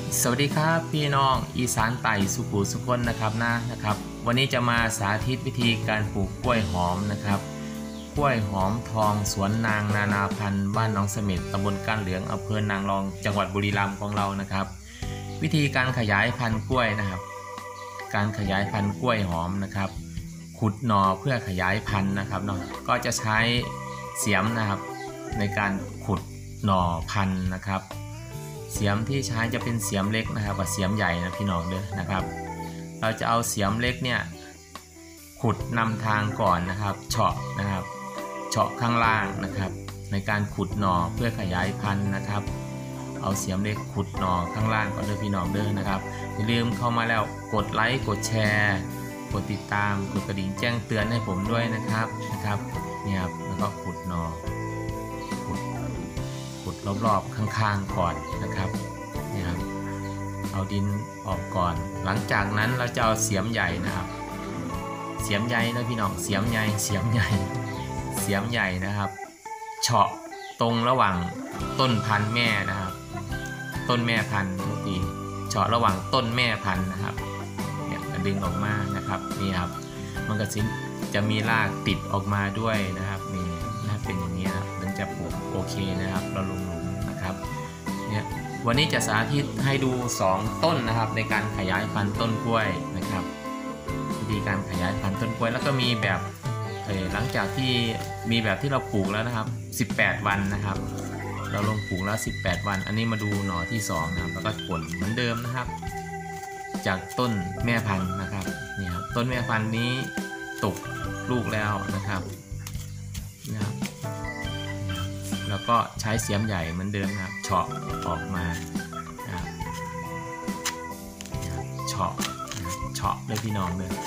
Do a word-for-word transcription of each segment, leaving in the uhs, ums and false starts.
สวัสดีครับพี่น้องอีสานไต่สุขุสุคนนะครับนะนะครับวันนี้จะมาสาธิตวิธีการปลูกกล้วยหอมนะครับกล้วยหอมทองสวนนางนานาพันธุ์บ้านหนองเสม็ดตำบลก้านเหลืองอำเภอนางรองจังหวัดบุรีรัมย์ของเรานะครับวิธีการขยายพันธุ์กล้วยนะครับการขยายพันธุ์กล้วยหอมนะครับขุดหน่อเพื่อขยายพันธุ์นะครับเนาะก็จะใช้เสียมนะครับในการขุดหน่อพันธุ์นะครับเสียมที่ใช้จะเป็นเสียมเล็กนะครับกับเสียมใหญ่นะพี่น้องเด้อนะครับเราจะเอาเสียมเล็กเนี่ยขุดนำทางก่อนนะครับเฉาะนะครับเฉาะข้างล่างนะครับในการขุดหน่อเพื่อขยายพันธุ์นะครับเอาเสียมเล็กขุดหน่อข้างล่างก่อนเด้อพี่น้องเด้อนะครับอย่าลืมเข้ามาแล้วกดไลค์กดแชร์กดติดตามกดกระดิ่งแจ้งเตือนให้ผมด้วยนะครับนะครับเนี่ยครับแล้วก็ขุดหน่อขุดรอบๆข้างๆก่อนนะครับนี่ครับเอาดินออกก่อนหลังจากนั้นเราจะเอาเสียมใหญ่นะครับเสียมใหญ่นะพี่น้องเสียมใหญ่เสียมใหญ่เสียมใหญ่นะครับเฉาะตรงระหว่างต้นพันธุ์แม่นะครับต้นแม่พันธุ์ทุกทีเฉาะระหว่างต้นแม่พันธุ์นะครับเนี่ยดึงออกมานะครับนี่ครับมันก็จะมีรากติดออกมาด้วยนะครับนี่ถ้าเป็นอย่างนี้นะมันจะปลูกโอเคนะครับเราลงหลุมนะครับเนี่ยวันนี้จะสาธิตให้ดูสองต้นนะครับในการขยายพันธุ์ต้นกล้วยนะครับวิธีการขยายพันธุ์ต้นกล้วยแล้วก็มีแบบเออหลังจากที่มีแบบที่เราปลูกแล้วนะครับสิบแปดวันนะครับเราลงปลูกแล้วสิบแปดวันอันนี้มาดูหน่อที่สองนะครับแล้วก็ผลเหมือนเดิมนะครับจากต้นแม่พันธุ์นะครับนี่ครับต้นแม่พันธุ์นี้ตกลูกแล้วนะครับนะครับแล้วก็ใช้เสียมใหญ่เหมือนเดิมนะครับเฉาะออกมานะครับเฉาะเฉาะเลยพี่น้องเลย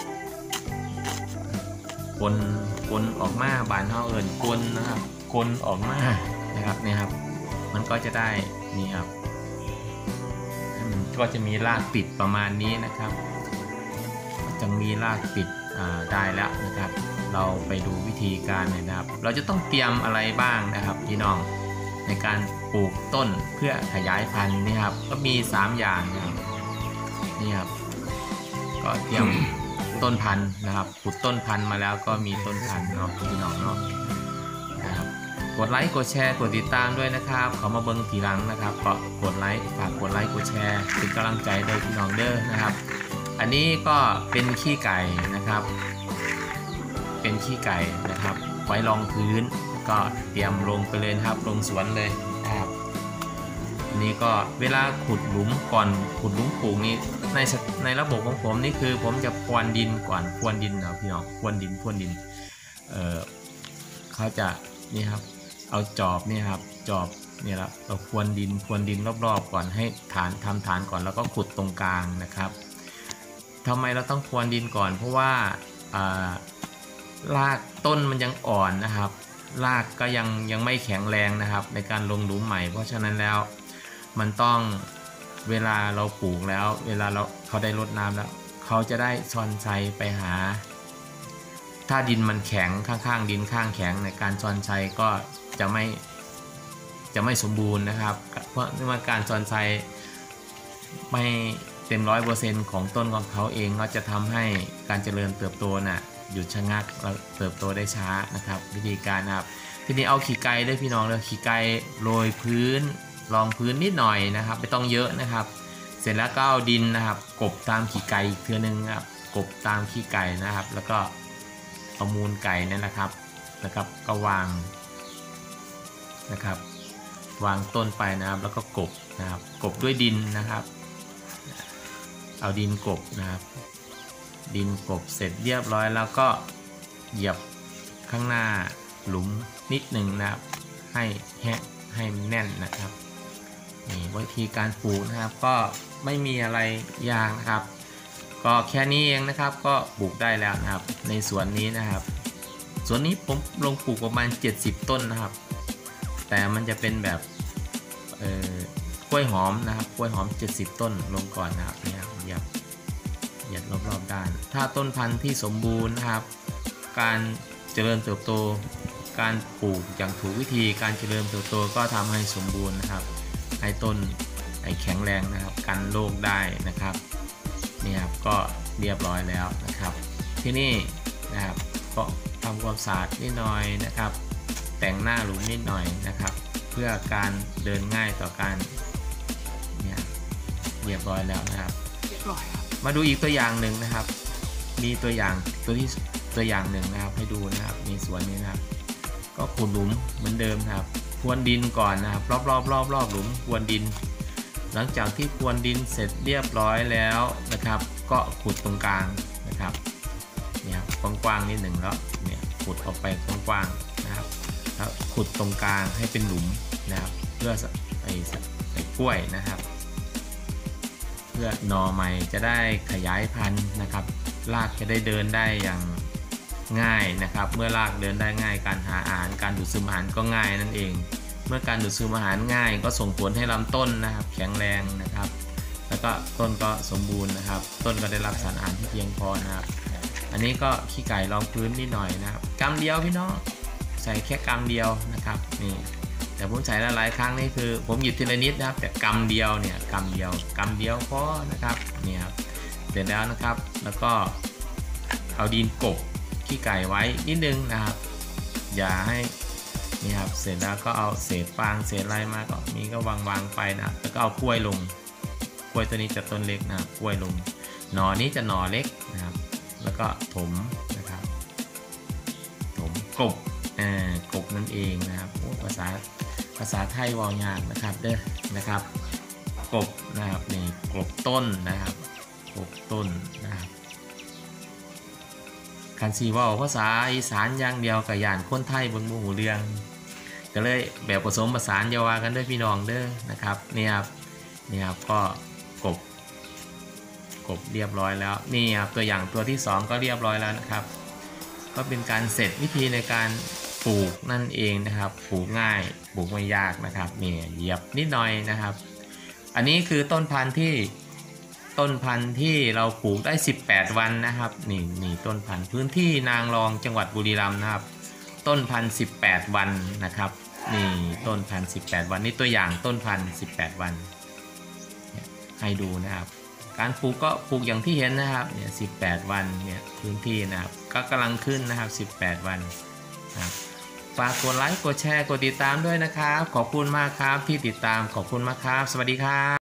กลกลออกมาบานเท่าเอิญกลนะครับกลออกมานะครับนี่ครับมันก็จะได้นี่ครับมันก็จะมีรากติดประมาณนี้นะครับจะมีรากติดได้แล้วนะครับเราไปดูวิธีการนะครับเราจะต้องเตรียมอะไรบ้างนะครับพี่น้องในการปลูกต้นเพื่อขยายพันธุ์นี่ครับก็มีสามอย่างนะครับนี่ครับก็เตรียมต้นพันธุ์นะครับปลูกต้นพันธุ์มาแล้วก็มีต้นพันธุ์เนาะพี่น้องเนาะนะครับกดไลค์กดแชร์กดติดตามด้วยนะครับเขามาเบิ้งทีหลังนะครับก็กดไลค์ฝากกดไลค์กดแชร์เป็นกำลังใจโดยพี่น้องเด้อนะครับอันนี้ก็เป็นขี้ไก่นะครับเป็นขี้ไก่นะครับไว้รองพื้นก็เตรียมลงไปเลยครับลงสวนเลยนะครับอันนี้ก็เวลาขุดหลุมก่อนขุดหลุมปลูกนี้ในในระบบของผมนี่คือผมจะพรวนดินก่อนพรวนดินนะพี่น้องพรวนดินพรวนดินเอ่อเขาจะนี่ครับเอาจอบนี่ครับจอบเนี่ยละเราพรวนดินพรวนดินรอบๆก่อนให้ฐานทำฐานก่อนแล้วก็ขุดตรงกลางนะครับทำไมเราต้องพรวนดินก่อนเพราะว่ารากต้นมันยังอ่อนนะครับรากก็ยังยังไม่แข็งแรงนะครับในการลงหลุมใหม่เพราะฉะนั้นแล้วมันต้องเวลาเราปลูกแล้วเวลาเราเขาได้รดน้ำแล้วเขาจะได้ซอนไซไปหาถ้าดินมันแข็งข้างๆดินข้างแข็งในการซอนไซก็จะไม่จะไม่สมบูรณ์นะครับเพราะว่าการซอนไซไม่เต็มร้อยเปอร์เซ็นต์ของต้นของเขาเองก็จะทำให้การเจริญเติบโตน่ะหยุดชะงักเราเติบโตได้ช้านะครับวิธีการนะครับทีนี้เอาขี้ไก่ด้วยพี่น้องเลยขี้ไก่โรยพื้นรองพื้นนิดหน่อยนะครับไม่ต้องเยอะนะครับเสร็จแล้วก็เอาดินนะครับกบตามขี้ไก่อีกเทื่อนึงครับกบตามขี้ไก่นะครับแล้วก็เอามูลไก่นั่นนะครับนะครับก็วางนะครับวางต้นไปนะครับแล้วก็กบนะครับกบด้วยดินนะครับเอาดินกบนะครับดินกบเสร็จเรียบร้อยแล้วก็เหยียบข้างหน้าหลุมนิดหนึ่งนะครับให้แห้งให้แน่นนะครับนี่วิธีการปลูกนะครับก็ไม่มีอะไรยากนะครับก็แค่นี้เองนะครับก็ปลูกได้แล้วนะครับในสวนนี้นะครับสวนนี้ผมลงปลูกประมาณเจ็ดสิบต้นนะครับแต่มันจะเป็นแบบเอ่อกล้วยหอมนะครับกล้วยหอมเจ็ดสิบต้นลงก่อนนะครับเนี่ยเหยียบเหยียดรอบๆด้านถ้าต้นพันธุ์ที่สมบูรณ์นะครับการเจริญเติบโตการปลูกอย่างถูกวิธีการเจริญเติบโตก็ทำให้สมบูรณ์นะครับให้ต้นไอ้แข็งแรงนะครับกันโรคได้นะครับนี่ครับก็เรียบร้อยแล้วนะครับที่นี่นะครับก็ทำความสะอาดนิดหน่อยนะครับแต่งหน้าหลุมนิดหน่อยนะครับเพื่อการเดินง่ายต่อการเนี่ยเรียบร้อยแล้วนะครับเรียบร้อยครับมาดูอีกตัวอย่างหนึ่งนะครับมีตัวอย่างตัวที่ตัวอย่างหนึ่งนะครับให้ดูนะครับมีสวนนี้นะครับก็ขุดหลุมเหมือนเดิมนะครับพรวนดินก่อนนะครับรอบรอบรอบรอบหลุมพรวนดินหลังจากที่พรวนดินเสร็จเรียบร้อยแล้วนะครับก็ขุดตรงกลางนะครับเนี่ยกว้างๆนิดหนึ่งแล้วเนี่ยขุดออกไปกว้างๆนะครับแล้วขุดตรงกลางให้เป็นหลุมนะครับเพื่อไอ้ไอ้กล้วยนะครับเพื่อหน่อใหม่จะได้ขยายพันธุ์นะครับรากจะได้เดินได้อย่างง่ายนะครับเมื่อรากเดินได้ง่ายการหาอาหารการดูดซึมอาหารก็ง่ายนั่นเองเมื่อการดูดซึมอาหารง่ายก็ส่งผลให้ลำต้นนะครับแข็งแรงนะครับแล้วก็ต้นก็สมบูรณ์นะครับต้นก็ได้รับสารอาหารที่เพียงพอนะครับอันนี้ก็ขี้ไก่รองพื้นนิดหน่อยนะครับกำเดียวพี่น้องใส่แค่กำเดียวนะครับนี่แต่ผมใส่หลายๆครั้งนี่คือผมหยิบทีละนิดนะครับแต่กำเดียวเนี่ยกำเดียวกำเดียวพอนะครับเนี่ยครับเสร็จแล้วนะครับแล้วก็เอาดินกบขี้ไก่ไว้นิดนึงนะครับอย่าให้นี่ครับเสร็จแล้วก็เอาเศษฟางเศษอะไรมาก็มีก็วางวางไปนะแล้วก็เอากล้วยลงกล้วยตัวนี้จะต้นเล็กนะครับกล้วยลงหน่อนี้จะหน่อเล็กนะครับแล้วก็ถมนะครับถมกบอ่ากบนั่นเองนะครับโอ้ภาษาภาษาไทยวอยากนะครับเด้อนะครับกบนะครับนี่กบต้นนะครับกบต้นนะครับคันซีว่าภาษาอีสานอย่างเดียวกับย่านคนไทยเบิ่งบ่ฮู้เรื่องก็เลยแบบผสมผสานเยาวากันด้วยพี่น้องเด้อนะครับนี่ครับนี่ครับก็กบกบเรียบร้อยแล้วนี่ครับตัวอย่างตัวที่สองก็เรียบร้อยแล้วนะครับก็เป็นการเสร็จวิธีในการปลูกนั่นเองนะครับปลูกง่ายปลูกไม่ยากนะครับนี่เหยียบนิดหน่อยนะครับอันนี้คือต้นพันธุ์ที่ต้นพันธุ์ที่เราปลูกได้สิบแปดวันนะครับนี่นี่ต้นพันธุ์พื้นที่นางรองจังหวัดบุรีรัมย์นะครับต้นพันธุ์สิบแปดวันนะครับนี่ต้นพันธุ์สิบแปดวันนี่ตัวอย่างต้นพันธุ์สิบแปดวันให้ดูนะครับการปลูกก็ปลูกอย่างที่เห็นนะครับเนี่ยสิบแปดวันเนี่ยพื้นที่นะครับก็กำลังขึ้นนะครับสิบแปดวันนะครับฝากกดไลค์กดแชร์กดติดตามด้วยนะครับขอบคุณมากครับที่ติดตามขอบคุณมากครับสวัสดีครับ